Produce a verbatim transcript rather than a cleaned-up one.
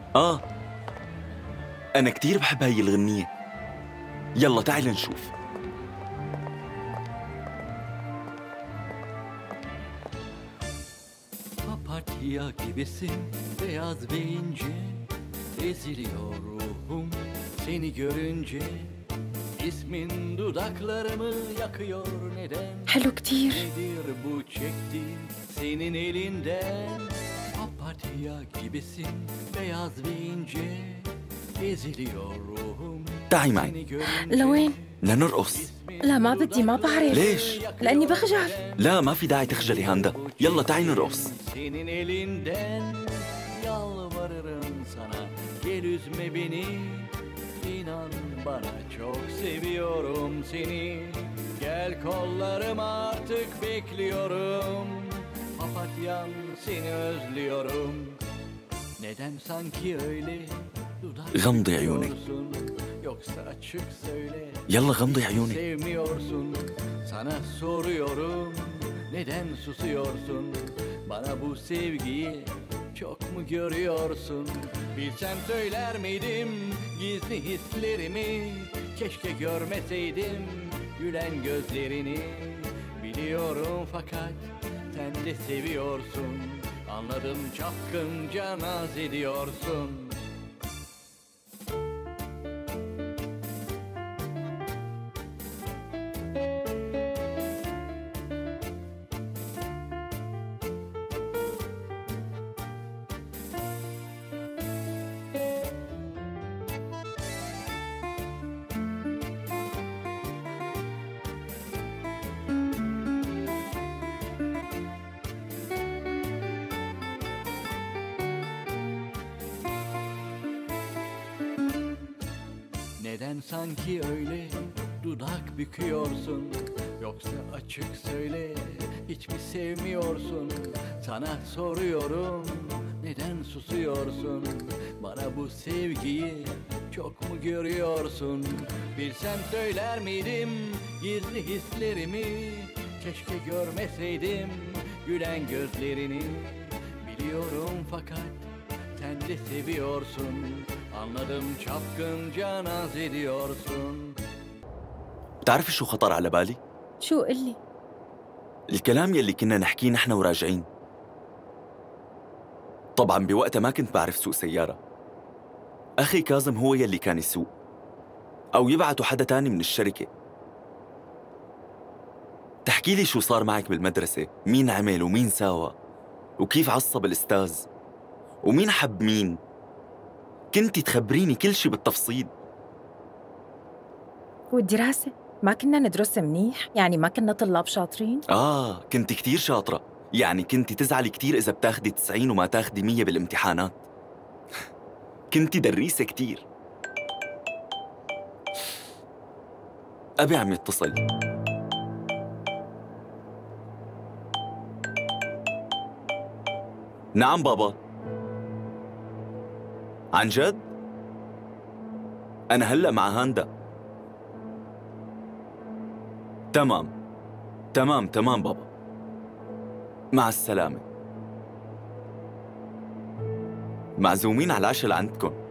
آه، أنا كتير بحب هاي الغنية. يلا تعال نشوف. Papatya gibisin, beyaz ve ince. Eziliyor ruhum seni görünce. İsmin dudaklarımı yakıyor neden? حلو كتير. Nedir bu çektiğim senin elinden? Papatya gibisin, beyaz ve ince. Eziliyor ruhum تعي معي seni görünce. لوين؟ لنرقص. لا ما بدي، ما بعرف. ليش؟ لأني بخجل. لا ما في داعي تخجلي هاندا. يلا تعي نرقص. Senin elinden yalvarırım sana, gel üzme beni. İnan bana, çok seviyorum seni. Gel kollarıma, artık bekliyorum. Papatyam, seni özlüyorum. Neden sanki öyle dudak غمضي عيونك. büküyorsun? Yoksa açık söyle. يلا غمضي عيونك. Sevmiyorsun, sana soruyorum. Neden susuyorsun? Bana bu sevgiyi çok mu görüyorsun? Bilsem söyler miydim gizli hislerimi? Keşke görmeseydim gülen gözlerini. Biliyorum fakat sen de seviyorsun. Anladım, çapkınca naz ediyorsun. Neden sanki öyle dudak büküyorsun? Yoksa açık söyle, hiç mi sevmiyorsun? Sana soruyorum, neden susuyorsun? Bana bu sevgiyi çok mu görüyorsun? Bilsem söyler miydim gizli hislerimi? Keşke görmeseydim gülen gözlerini. Biliyorum fakat sen de seviyorsun. Anladım, çapkınca naz ediyorsun. بتعرفي شو خطر على بالي؟ شو قلي؟ الكلام يلي كنا نحكيه نحن وراجعين. طبعاً بوقتها ما كنت بعرف سوق سيارة. أخي كاظم هو يلي كان يسوق، أو يبعتوا حدا تاني من الشركة. تحكي لي شو صار معك بالمدرسة، مين عمل ومين ساوى، وكيف عصب الأستاذ، ومين حب مين. كنتي تخبريني كل شي بالتفصيل. والدراسة؟ ما كنا ندرس منيح؟ يعني ما كنا طلاب شاطرين؟ آه كنتي كتير شاطرة. يعني كنتي تزعلي كتير إذا بتاخدي تسعين وما تاخدي مية بالامتحانات. كنتي دريسة كتير. أبي عم يتصل. نعم بابا. عن جد؟ أنا هلأ مع هاندا. تمام تمام تمام بابا، مع السلامة. معزومين على العشاء لعندكم.